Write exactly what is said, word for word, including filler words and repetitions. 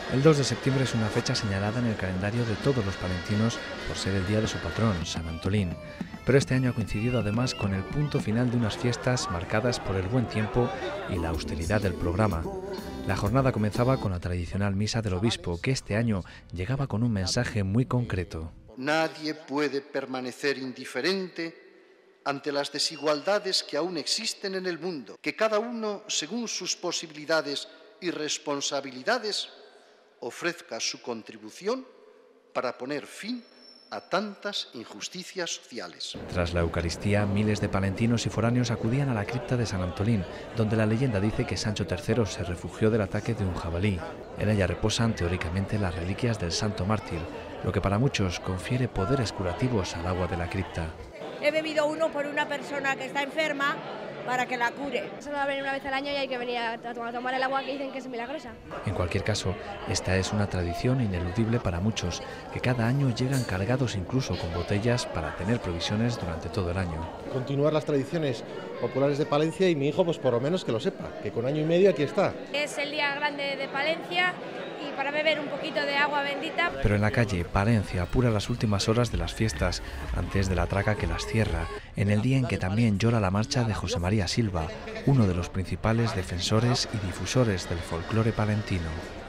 El dos de septiembre es una fecha señalada en el calendario de todos los palentinos por ser el día de su patrón, San Antolín. Pero este año ha coincidido además con el punto final de unas fiestas marcadas por el buen tiempo y la austeridad del programa. La jornada comenzaba con la tradicional misa del obispo, que este año llegaba con un mensaje muy concreto. Nadie puede permanecer indiferente ante las desigualdades que aún existen en el mundo, que cada uno, según sus posibilidades y responsabilidades, ofrezca su contribución para poner fin a tantas injusticias sociales. Tras la Eucaristía, miles de palentinos y foráneos acudían a la cripta de San Antolín, donde la leyenda dice que Sancho tercero se refugió del ataque de un jabalí. En ella reposan teóricamente las reliquias del santo mártir, lo que para muchos confiere poderes curativos al agua de la cripta. He bebido uno por una persona que está enferma para que la cure. Solo va a venir una vez al año y hay que venir a tomar el agua que dicen que es milagrosa. En cualquier caso, esta es una tradición ineludible para muchos, que cada año llegan cargados incluso con botellas para tener provisiones durante todo el año. Continuar las tradiciones populares de Palencia y mi hijo pues por lo menos que lo sepa, que con año y medio aquí está. Es el día grande de Palencia y para beber un poquito de agua bendita. Pero en la calle, Palencia apura las últimas horas de las fiestas, antes de la traca que las cierra, en el día en que también llora la marcha de José María Silva, uno de los principales defensores y difusores del folclore palentino.